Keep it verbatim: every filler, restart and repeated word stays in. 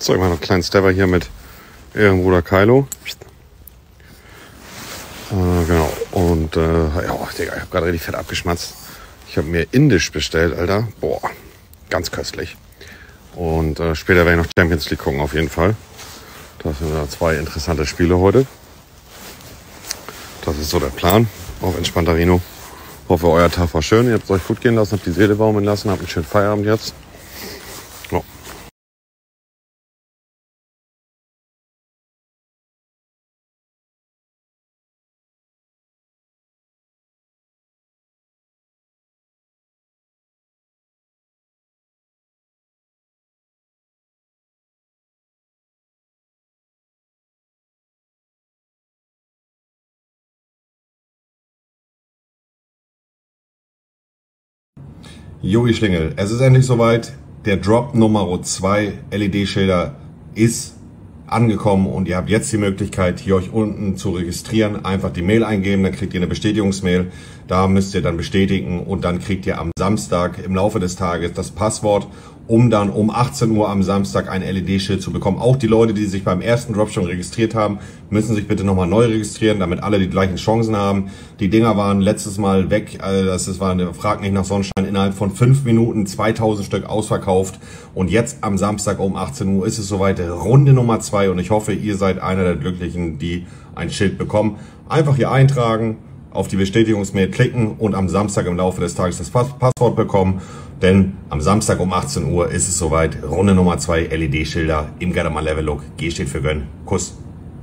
So, ich mache noch einen kleinen Stepper hier mit Ehrenbruder Kylo. Äh, genau. Und, äh, ja, Digga, ich habe gerade richtig fett abgeschmatzt. Ich habe mir Indisch bestellt, Alter. Boah, ganz köstlich. Und äh, später werde ich noch Champions League gucken, auf jeden Fall. Das sind da zwei interessante Spiele heute. Das ist so der Plan. Auf entspannter Rino. Hoffe, euer Tag war schön. Ihr habt es euch gut gehen lassen, habt die Seele baumeln lassen, habt einen schönen Feierabend jetzt. Ja. Jogi Schlingel, es ist endlich soweit. Der Drop Nummer zwei L E D-Schilder ist angekommen und ihr habt jetzt die Möglichkeit, hier euch unten zu registrieren. Einfach die Mail eingeben, dann kriegt ihr eine Bestätigungsmail. Da müsst ihr dann bestätigen und dann kriegt ihr am Samstag im Laufe des Tages das Passwort, um dann um achtzehn Uhr am Samstag ein L E D-Schild zu bekommen. Auch die Leute, die sich beim ersten Drop schon registriert haben, müssen sich bitte nochmal neu registrieren, damit alle die gleichen Chancen haben. Die Dinger waren letztes Mal weg, also das war eine Frag nicht nach Sonnenschein, innerhalb von fünf Minuten zweitausend Stück ausverkauft. Und jetzt am Samstag um achtzehn Uhr ist es soweit, Runde Nummer zwei. Und ich hoffe, ihr seid einer der Glücklichen, die ein Schild bekommen. Einfach hier eintragen, auf die Bestätigungsmail klicken und am Samstag im Laufe des Tages das Passwort bekommen. Denn am Samstag um achtzehn Uhr ist es soweit. Runde Nummer zwei L E D-Schilder im Gadamer Level Look. G steht für Gönn. Kuss.